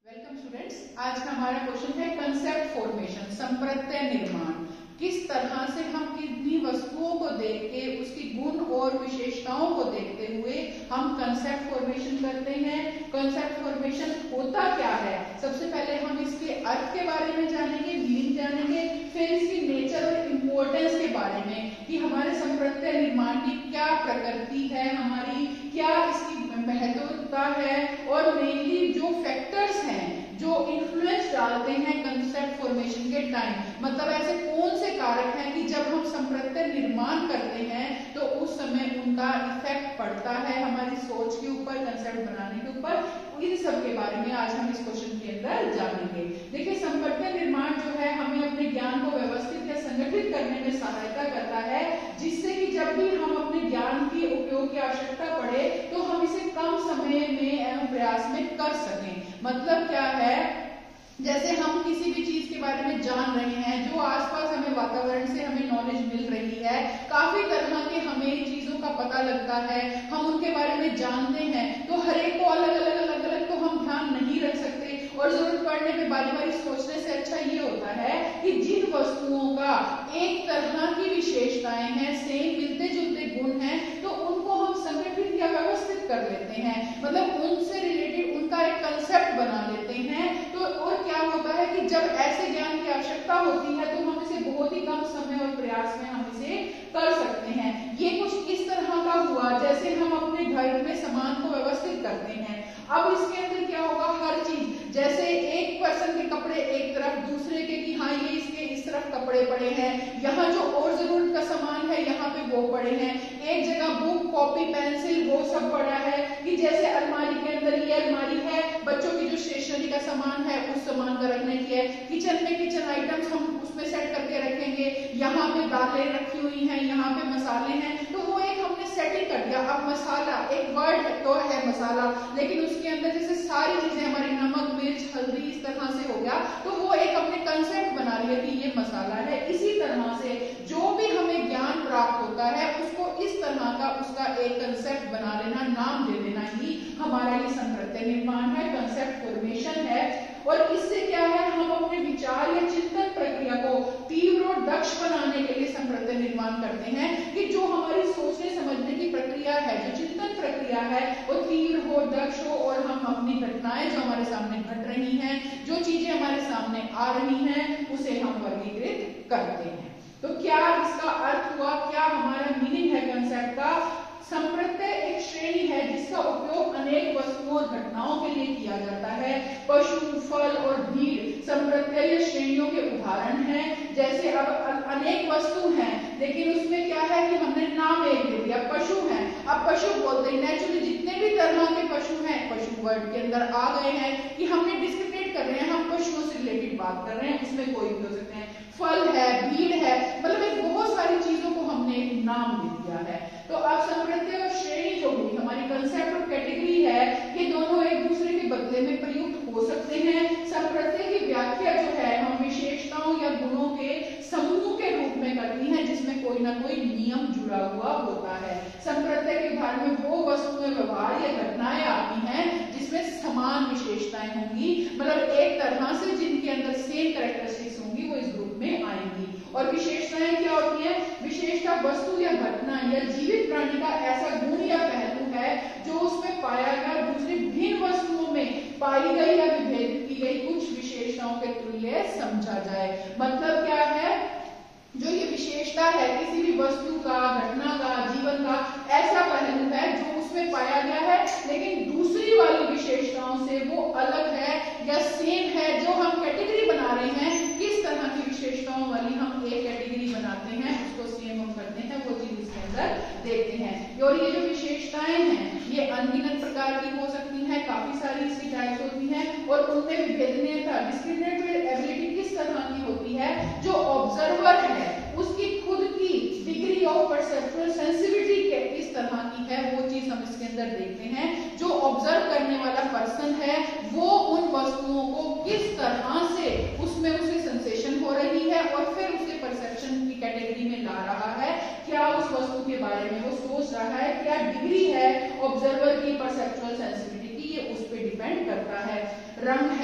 Welcome students. आज का हमारा क्वेश्चन है कंसेप्ट फॉर्मेशन, संप्रत्यय निर्माण। किस तरह से हम किन्हीं वस्तुओं को देख के उसकी गुण और विशेषताओं को देखते हुए हम कंसेप्ट फॉर्मेशन करते हैं। कंसेप्ट फॉर्मेशन होता क्या है, सबसे पहले हम इसके अर्थ के बारे में जानेंगे, मीनिंग जानेंगे, फिर इसकी नेचर और इम्पोर्टेंस के बारे में कि हमारे संप्रत्यय निर्माण की क्या प्रकृति है, हमारी क्या इसकी महत्वता है और मेनली जो फैक्टर्स हैं जो इन्फ्लुएंस डालते हैं कंसेप्ट फॉर्मेशन के टाइम, मतलब ऐसे कौन से कारक हैं कि जब हम संप्रत्यय निर्माण करते हैं तो उस समय उनका इफेक्ट पड़ता है हमारी सोच के ऊपर, कंसेप्ट बनाने के ऊपर। इन सब के बारे में आज हम इस क्वेश्चन के अंदर जानेंगे। देखिए, संप्रत्यय निर्माण जो है हमें अपने ज्ञान को व्यवस्थित या संगठित करने में सहायता करता है, जिससे कि जब भी हम अपने ज्ञान की उपयोग की आवश्यकता पड़े तो हम इसे कम समय में एवं प्रयास में कर सकें। मतलब क्या है, जैसे हम किसी भी चीज के बारे में जान रहे हैं, जो आसपास हमें वातावरण से हमें नॉलेज मिल रही है, काफी तरह के हमें चीजों का पता लगता है, हम उनके बारे में जानते हैं, तो हर एक को अलग अलग तो हम ध्यान नहीं रख सकते और जरूरत पड़ने पे बारी बारी सोचने से अच्छा ये होता है कि जिन वस्तुओं का एक तरह की विशेषताएं हैं, सेम मिलते जुलते गुण हैं, तो उनको हम संगठित या व्यवस्थित कर लेते हैं, मतलब उनसे रिलेटेड उनका एक कंसेप्ट बना लेते हैं। तो और क्या होता है कि जब ऐसे ज्ञान की आवश्यकता होती है तो हम इसे बहुत ही कम समय और प्रयास में हम इसे कर सकते हैं। ये कुछ इस तरह का हुआ जैसे हम अपने घर में सामान को व्यवस्थित करते हैं। अब इसके अंदर क्या होगा, हर चीज, जैसे एक पर्सन के कपड़े एक तरफ, दूसरे के कि हाँ ये इसके इस तरफ कपड़े पड़े हैं, यहाँ जो और जरूरत का सामान है यहाँ पे वो पड़े हैं, एक जगह बुक कॉपी पेंसिल वो सब पड़ा है, कि जैसे अलमारी के अंदर ये अलमारी है, बच्चों की जो स्टेशनरी का सामान है उस सामान का रखने की है, किचन में किचन आइटम्स हम उसमें सेट करके रखेंगे, यहाँ पे दालें रखी हुई हैं, यहाँ पे मसाले हैं, तो वो एक हमने सेटिंग कर दिया। अब मसाला एक वर्ड तो है मसाला, लेकिन उसके अंदर जैसे सारी चीजें हमारी नमक मिर्च हल्दी इस तरह से हो गया, तो वो एक हमने कंसेप्ट बना लिया कि ये मसाला है। इसी तरह से जो भी हमें ज्ञान प्राप्त होता है उसको इस तरह का उसका एक कंसेप्ट बना लेना, नाम दे देना ही हमारा ये संप्रत्यय निर्माण है, कंसेप्ट फॉर्मेशन है। और इससे क्या है, हम अपने विचार या चिंतन प्रक्रिया को तीव्र और दक्ष बनाने के लिए संप्रत्यय निर्माण करते हैं, कि जो हमारी सोचने समझने की प्रक्रिया है, जो चिंतन प्रक्रिया है, वो तीव्र हो, दक्ष हो और हम अपनी घटनाएं जो हमारे सामने घट रही हैं, जो चीजें हमारे सामने आ रही हैं, उसे हम वर्गीकृत करते हैं। तो क्या इसका अर्थ हुआ, क्या हमारा मीनिंग है कंसेप्ट का? संप्रत्यय एक श्रेणी है जिसका उपयोग अनेक वस्तुओं और घटनाओं के लिए किया जाता है। पशु, फल और भीड़ संप्रत्यय श्रेणियों के उदाहरण हैं। जैसे अब अनेक वस्तु हैं, लेकिन उसमें क्या है कि हमने नाम एक दे दिया, पशु हैं। अब पशु बोलते हैं, नेचुरली जितने भी तरह के पशु हैं, पशु वर्ड के अंदर आ गए हैं कि हमने डिस्क्रिमिनेट कर रहे हैं, हम पशुओं से रिलेटेड बात कर रहे हैं, उसमें कोई भी हो सकते हैं। फल है, भीड़ है, मतलब एक बहुत सारी चीजों को हमने एक नाम दे दिया है। तो अब संप्रत्यय और श्रेणी जो हुई हमारी कंसेप्ट और कैटेगरी है, ये दोनों एक दूसरे के बदले में प्रयुक्त हो सकते हैं। संप्रत्यय की व्याख्या जो है हम विशेषताओं या गुणों के समूह के रूप में करती हैं, जिसमें कोई ना कोई नियम जुड़ा हुआ होता है। संप्रत्यय के उदाहरण में वो वस्तुएं, व्यवहार या घटनाएं आती हैं जिसमें समान विशेषताएं होंगी, मतलब एक तरह से जिनके अंदर सेम कैरेक्टरिस्टिक्स होंगी, वो इस ग्रुप में आएंगी। और विशेषताएं क्या होती हैं? विशेषता वस्तु या घटना या जीवित प्राणी का ऐसा गुण या पहलू है जो उसमें पाया गया दूसरी भिन्न वस्तुओं में पाई गई या विभेदित की गई कुछ विशेषताओं के तुल्य समझा जाए। मतलब क्या है, जो ये विशेषता है किसी भी वस्तु का, घटना का, जीवन का ऐसा पहलू है जो उसमें पाया गया है, लेकिन दूसरी वाली विशेषताओं से वो अलग है या सेम है। जो हम कैटेगरी बना रहे हैं, किस तरह की विशेषताओं वाली हम एक कैटेगरी बनाते हैं, उसको सेम हम करते हैं, वो चीज इसके अंदर देखते हैं। और ये जो विशेषताएं हैं ये अनगिनत प्रकार की हो सकती हैं, काफी सारी इसकी टाइप्स होती हैं, और उनमें विभेदनीयता, डिस्क्रिमिनेटरी एबिलिटी किस तरह की होती है? जो ऑब्जर्वर है उसकी खुद की डिग्री ऑफ परसेप्चुअल सेंसिटिविटी किस तरह की है, वो चीज हम इसके अंदर देखते हैं। जो ऑब्जर्व करने वाला पर्सन है वो उन वस्तुओं को किस तरह से उसमें उसे सेंसेशन हो रही है और फिर उसे परसेप्शन की कैटेगरी में ला रहा है, क्या उस वस्तु के बारे में वो सोच रहा है, क्या डिग्री है ऑब्जर्वर की परसेप्चुअल सेंसिटिविटी की, ये उस पर डिपेंड करता है। रंग है,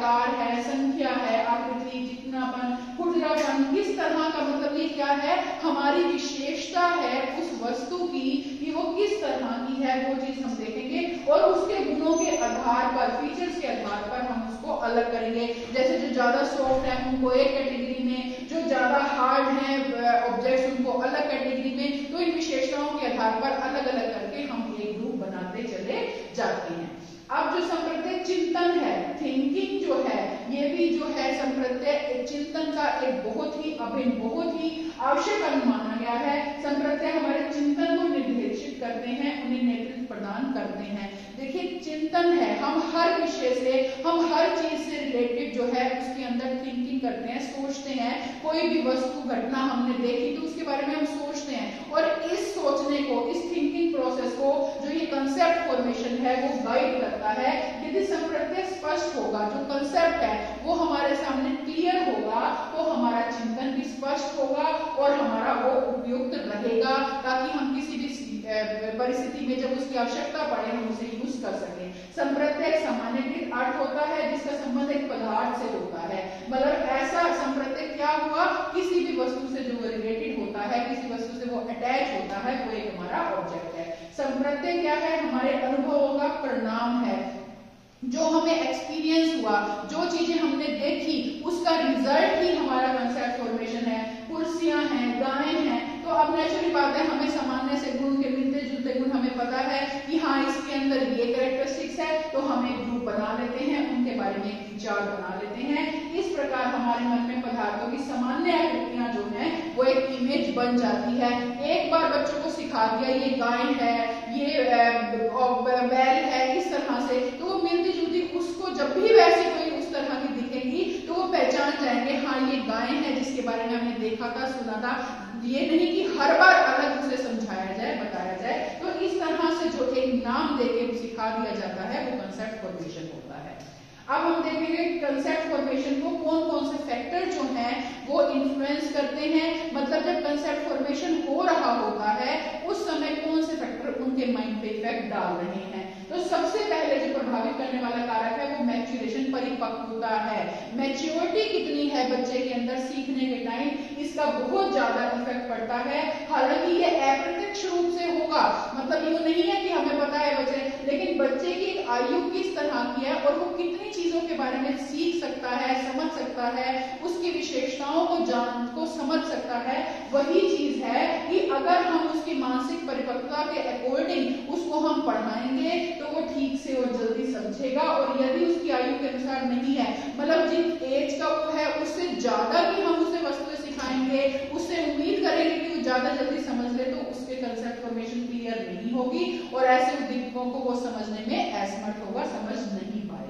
आकार है, संख्या है, आकृति, चिकनापन, खुरदरापन, किस तरह का, मतलब ये क्या है, हमारी विशेषता है उस वस्तु की कि वो किस तरह की है, वो चीज हम देखेंगे और उसके गुणों के आधार पर, फीचर्स के आधार पर हम उसको अलग करेंगे। जैसे जो ज्यादा सॉफ्ट है उनको एक कैटेगरी में, जो ज्यादा हार्ड है ऑब्जेक्ट्स उनको अलग कैटेगरी में, तो इन विशेषताओं के आधार पर अलग अलग करके हम एक ग्रुप बनाते चले जाते हैं। अब जो संप्रत्यय चिंतन है, थिंकिंग जो है, ये भी जो है संप्रत्यय चिंतन का एक बहुत ही अभिन्न, बहुत ही आवश्यक अंग माना गया है। संप्रत्यय हमारे चिंतन को निर्देशित करते हैं, उन्हें नेतृत्व प्रदान करते हैं। देखिए चिंतन है, हम हर विषय से, हम हर चीज से रिलेटेड जो है उसके अंदर थिंकिंग करते हैं, सोचते हैं। कोई भी वस्तु घटना हमने देखी तो उसके बारे में हम सोचते हैं और इस सोचने को, इस थिंकिंग प्रोसेस को जो ये कंसेप्ट फॉर्मेशन है वो गाइड करता है। यदि संप्रत्यय स्पष्ट होगा, जो कंसेप्ट है वो हमारे सामने क्लियर होगा, तो हमारा चिंतन भी स्पष्ट होगा और हमारा वो उपयुक्त रहेगा, ताकि हम किसी भी परिस्थिति में जब उसकी आवश्यकता पड़े हम उसे यूज कर सकें। संप्रत्यय सामान्यकृत अर्थ होता है जिसका संबंध एक पदार्थ से होता है। मतलब ऐसा संप्रत्यय क्या हुआ, किसी भी वस्तु से जो रिलेटेड होता है, किसी वस्तु से वो अटैच होता है, वो एक हमारा ऑब्जेक्ट है। संप्रत्यय क्या है, हमारे अनुभवों का परिणाम है, जो हमें एक्सपीरियंस हुआ, जो चीजें हमने देखी उसका रिजल्ट ही हमारा कंसेप्ट फॉर्मेशन है। कुर्सियां हैं, गायें हैं, तो अब नेचुरली बात है हमें सामान्य से गुण के मिलते जुलते गुण हमें पता है कि हाँ इसके अंदर ये कैरेक्टरिस्टिक्स है, तो हम एक ग्रुप बना लेते हैं, उनके बारे में एक विचार बना लेते हैं। इस प्रकार हमारे मन में पदार्थों की सामान्य आकृतियां जो है वो एक इमेज बन जाती है। एक बार बच्चों को सिखा दिया ये गाय है, ये बैल है, इस तरह से, तो वो मिलती जुलती उसको जब भी वैसी कोई उस तरह की दिखेगी तो वो पहचान जाएंगे, हाँ ये गाय है जिसके बारे में हमने देखा था, सुना था। ये नहीं कि हर बार अलग उसे समझाया जाए, बताया जाए। तो इस तरह से जो एक नाम देके सिखा दिया जाता है वो कंसेप्ट फॉर्मेशन होता है। अब हम देखेंगे कंसेप्ट फॉर्मेशन को कौन कौन से फैक्टर जो हैं वो इन्फ्लुएंस करते हैं। मतलब जब कंसेप्ट फॉर्मेशन हो रहा होता है उस समय कौन से फैक्टर उनके माइंड पे इफेक्ट डाल रहे हैं। तो सबसे पहले जो प्रभावित करने वाला कारक है वो मैच्योरेशन, परिपक्वता है। मैच्योरिटी कितनी है बच्चे के अंदर सीखने के टाइम, इसका बहुत ज्यादा इफेक्ट पड़ता है। हालांकि ये अप्रत्यक्ष रूप से होगा, मतलब ये नहीं है कि हमें पता है बच्चे, लेकिन बच्चे की आयु किस तरह की है और वो कितनी चीजों के बारे में सीख सकता है, समझ सकता है, उसकी विशेषताओं को समझ सकता है, वही चीज है कि अगर हम उसकी मानसिक परिपक्वता के अकॉर्डिंग उसको हम पढ़ाएंगे तो वो ठीक से और जल्दी समझेगा। और यदि उसकी आयु के अनुसार नहीं है, मतलब जिस एज का वो है उससे ज्यादा भी हम उसे वस्तुएं सिखाएंगे, उससे उम्मीद करेंगे कि वो ज्यादा जल्दी समझ ले, तो उसके कंसेप्ट फॉर्मेशन क्लियर नहीं होगी और ऐसे उद्दीपकों को वो समझने में असमर्थ होगा, समझ नहीं पाएगा।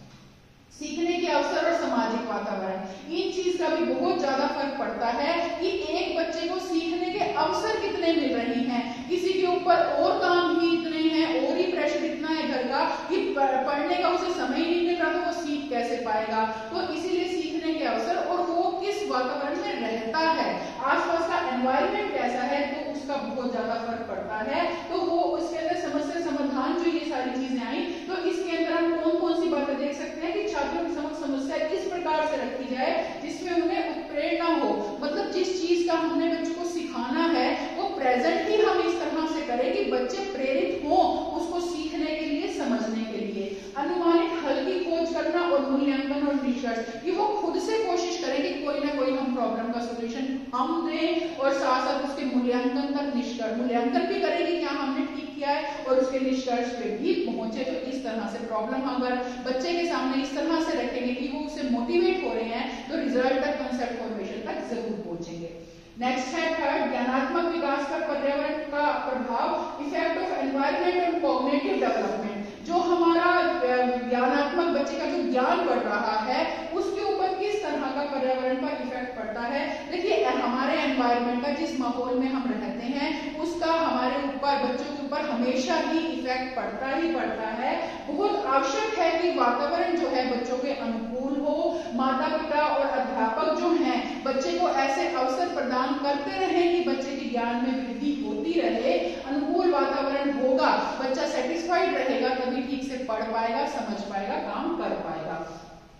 सीखने के अवसर और सामाजिक वातावरण, इन चीज का भी बहुत ज्यादा फर्क पड़ता है कि एक बच्चे को सीखने के अवसर कितने मिल रहे हैं। किसी के ऊपर और काम ही इतने हैं और ही प्रेशर इतना है घर का कि पढ़ने का उसे समय ही नहीं मिल रहा, तो वो सीख कैसे पाएगा। तो इसीलिए सीखने के अवसर और वो किस वातावरण में रहता है, आसपास का एनवायरमेंट कैसा है, तो उसका बहुत ज्यादा फर्क पड़ता है। तो वो उसके अंदर समस्या समाधान जो ये सारी चीजें आई, तो इसके अंदर हम कौन कौन सी बातें देख सकते हैं कि छात्रों की समक्ष समस्या इस प्रकार से रखी जाए जिसमें उन्हें उत्प्रेरणा हो। मतलब जिस चीज का हमने बच्चों को सिखाना है वो प्रेजेंट ही हम इस तरह से करें कि बच्चे प्रेरित हो उसको सीखने के लिए, समझने के लिए। अनुमानित हल की खोज करना और मूल्यांकन और निष्कर्ष, कि वो खुद से कोशिश करें कि कोई ना कोई हम प्रॉब्लम का सोल्यूशन हम दें और साथ साथ उसके मूल्यांकन तक मूल्यांकन भी करें कि क्या हमने ठीक किया है और उसके निष्कर्ष पे भी पहुंचे। तो इस तरह से प्रॉब्लम अगर बच्चे के सामने इस तरह से रखेंगे कि वो उससे मोटिवेट हो रहे हैं, तो रिजल्ट तक, कंसेप्ट फॉर्मेशन तक जरूर पहुंचेंगे। नेक्स्ट है थर्ड, ज्ञानात्मक विकास पर पर्यावरण का प्रभाव, इफेक्ट ऑफ एनवायरनमेंट और कॉग्निटिव डेवलपमेंट। जो हमारा ज्ञानात्मक, बच्चे का जो ज्ञान बढ़ रहा है उसके ऊपर किस तरह का पर्यावरण पर इफेक्ट पड़ता है। देखिए हमारे एनवायरनमेंट का, जिस माहौल में हम रहते हैं उसका हमारे ऊपर, बच्चों के ऊपर हमेशा ही इफेक्ट पड़ता ही पड़ता है। बहुत आवश्यक है कि वातावरण जो है बच्चों के अनुकूल हो। माता पिता और अध्यापक जो हैं बच्चे को ऐसे अवसर प्रदान करते रहे कि बच्चे के ज्ञान में वृद्धि होती रहे। अनुकूल वातावरण होगा, बच्चा सेटिस्फाइड रहेगा, तभी ठीक से पढ़ पाएगा, समझ पाएगा, काम कर पाएगा।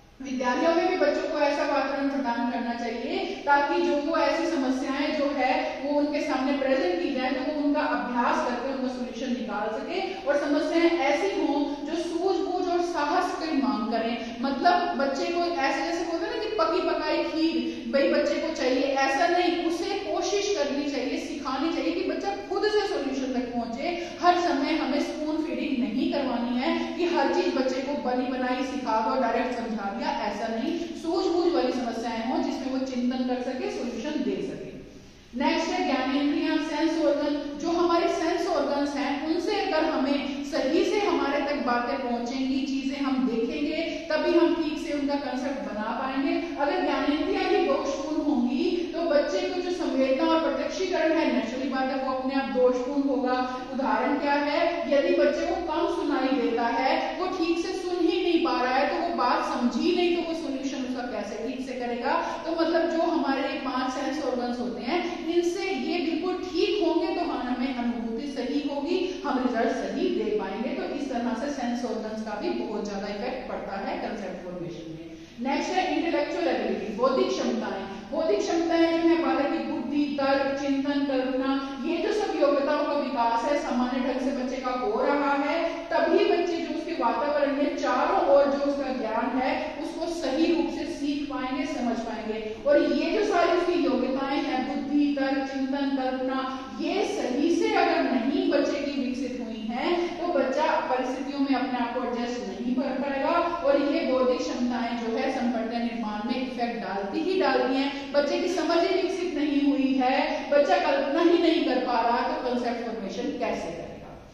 विद्यालयों में भी बच्चों को ऐसा वातावरण प्रदान करना चाहिए ताकि जो वो ऐसी समस्याएं जो है वो उनके सामने प्रेजेंट की जाए, तो वो उनका अभ्यास करके उनका सोल्यूशन निकाल सके और समस्याएं ऐसी हों जो सूझबूझ और साहस की मांग करें। मतलब बच्चे को ऐसे जैसे बोलते हैं ना कि पकी पकाई खीर भाई बच्चे को चाहिए, ऐसा नहीं, उसे कोशिश करनी चाहिए, सिखानी चाहिए कि बच्चा खुद से सोल्यूशन तक पहुंचे। हर समय हमें स्पून फीडिंग नहीं करवानी है कि हर चीज बच्चे को बनी बनाई सिखा दो, डायरेक्ट समझा दिया, ऐसा नहीं। सूझबूझ वाली समस्याएं हो जिसमें वो चिंतन कर सके, सोल्यूशन दे सके। नेक्स्ट है ज्ञानेंद्रियां, सेंस ऑर्गन। जो हमारे सेंस ऑर्गन्स हैं उनसे अगर हमें सही से हमारे तक बातें पहुंचेंगी, चीजें हम देखेंगे, तभी हम ठीक से उनका कंसेप्ट बना पाएंगे। अगर ज्ञानेंद्रियां ही दोषपूर्ण होंगी तो बच्चे को जो संवेदना और प्रत्यक्षीकरण है, नेचुरली बात है, वो अपने आप दोषपूर्ण होगा। उदाहरण क्या है, यदि बच्चे को कम सुनाई देता है, वो ठीक से सुन ही नहीं पा रहा है, तो वो बात समझी नहीं, तो वो सोल्यूशन उसका कैसे ठीक से करेगा। तो मतलब जो हमारे 5 सेंस ऑर्गन्स होते हैं, इनसे ये बिल्कुल ठीक होंगे तो हमें अनुभूति सही होगी, हम रिजल्ट सही दे पाएंगे। तो इस तरह से सेंस ऑर्गन्स का भी बहुत ज्यादा इफेक्ट पड़ता है कंसेप्ट फॉर्मेशन में। नेक्स्ट है इंटेलेक्चुअल एबिलिटी, बौद्धिक क्षमताएं। बौद्धिक क्षमताएं जो है बालक की बुद्धि, तर्क, चिंतन, कल्पना, ये जो सब योग्यताओं का विकास है सामान्य ढंग से बच्चे का हो रहा है, तभी बच्चे जो उसके वातावरण में चारों ओर जो उसका ज्ञान है उसको सही रूप से सीख पाएंगे, समझ पाएंगे। और ये जो सारी उसकी योग्यताएं हैं, बुद्धि, तर्क, चिंतन, कल्पना, ये सही से अगर नहीं बच्चे की विकसित हुई हैं तो बच्चा परिस्थितियों में अपने आप को एडजस्ट नहीं कर पाएगा। और ये बौद्धिक क्षमताएं जो है संप्रदाय निर्माण में इफेक्ट डालती ही डालती हैं। बच्चे की समझ ही विकसित नहीं हुई है, बच्चा कल्पना ही नहीं कर पा रहा, तो कंसेप्ट फॉर्मेशन कैसे करेगा।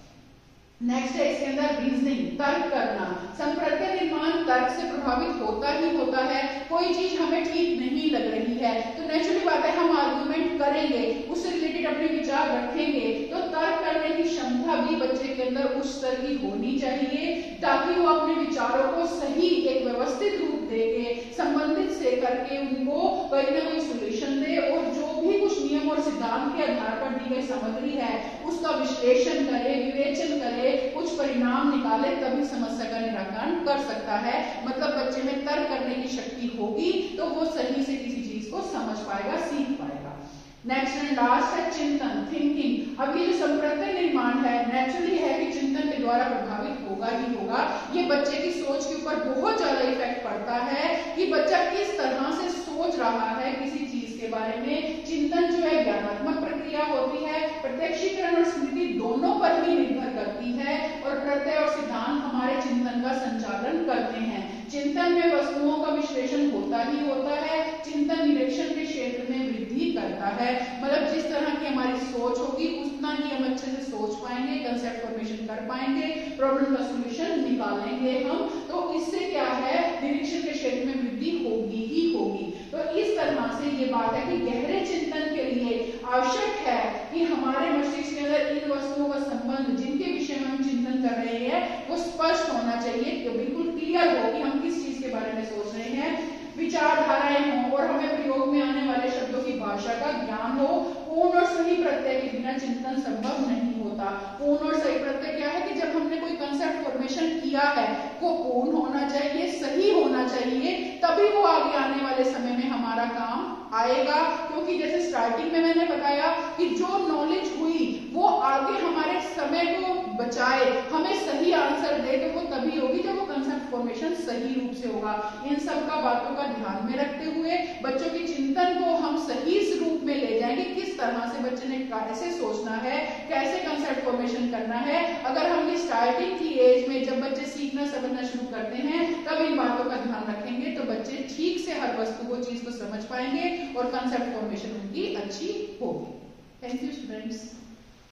नेक्स्ट है इसके अंदर रीजनिंग, तर्क करना। संप्रदाय निर्माण तर्क से प्रभावित होता ही होता है। कोई चीज हमें ठीक नहीं लग रही है तो नेचुरली बात है हम आर्गुमेंट करेंगे, उससे रिलेटेड अपने विचार रखेंगे। तो तर्क करने की क्षमता भी बच्चे के अंदर उस स्तर की होनी चाहिए ताकि वो अपने विचारों को सही एक व्यवस्थित रूप देके संबंधित से करके उनको कोई ना कोई सोल्यूशन दे, और जो भी कुछ नियम और सिद्धांत के आधार पर दी गई सामग्री है उसका विश्लेषण करे, विवेचन करे, कुछ परिणाम निकाले, तभी समस्या का निराकरण कर सकता है। मतलब बच्चे में तर्क करने की शक्ति होगी तो वो सही से किसी चीज को समझ पाएगा, सीख पाएगा। नेक्स्ट एंड लास्ट है चिंतन, थिंकिंग। अब ये जो संप्रदाय निर्माण है नेचुरली है कि चिंतन के द्वारा प्रभावित होगा ही होगा। ये बच्चे की सोच के ऊपर बहुत ज्यादा इफेक्ट पड़ता है कि बच्चा किस तरह से सोच रहा है किसी चीज के बारे में। चिंतन जो है ज्ञानात्मक प्रक्रिया होती है, प्रत्यक्षीकरण और स्मृति दोनों पर ही निर्भर करती है, और प्रत्यय और सिद्धांत हमारे चिंतन का संचालन करते हैं। चिंतन में वस्तुओं का विश्लेषण होता ही होता है, चिंतन निरीक्षण के क्षेत्र में वृद्धि करता है। मतलब जिस तरह की हमारी सोच होगी उतना ही हम अच्छे से सोच पाएंगे, कंसेप्ट फॉर्मेशन कर पाएंगे, प्रॉब्लम का सोल्यूशन निकालेंगे हम। तो इससे क्या है, निरीक्षण के क्षेत्र में वृद्धि होगी ही होगी। तो इस तरह से ये बात है कि गहरे चिंतन के लिए आवश्यक है कि हमारे मस्तिष्क के अंदर इन वस्तुओं का संबंध जिनके विषय में हम चिंतन कर रहे हैं वो स्पष्ट होना चाहिए, कि बिल्कुल क्लियर हो कि हम किस चीज के बारे में सोच रहे हैं, विचारधाराएं हों और हमें प्रयोग में आने वाले शब्दों की भाषा का ज्ञान हो। पूर्ण और सही प्रत्यय के बिना चिंतन संभव नहीं होता। पूर्ण और सही प्रत्यय क्या है कि जब हमने कोई कंसेप्ट फॉर्मेशन किया है वो पूर्ण होना चाहिए, सही होना चाहिए, तभी वो आगे आने वाले समय में हमारा काम आएगा। क्योंकि जैसे स्टार्टिंग में मैंने बताया कि जो नॉलेज हुई वो आगे हमारे समय को बचाए, हमें सही आंसर दे, तो वो तभी होगी जब वो कंसेप्ट फॉर्मेशन सही रूप से होगा। इन सब का बातों का ध्यान में रखते हुए बच्चों के चिंतन को हम सही रूप में ले जाएंगे, किस तरह से बच्चे ने कैसे सोचना है, कैसे कंसेप्ट फॉर्मेशन करना है। अगर हम स्टार्टिंग की एज में जब बच्चे सीखना समझना शुरू करते हैं तब इन बातों का ध्यान रखेंगे तो बच्चे ठीक से हर वस्तु को चीज को समझ पाएंगे और कंसेप्ट फॉर्मेशन उनकी अच्छी होगी। Thank you students.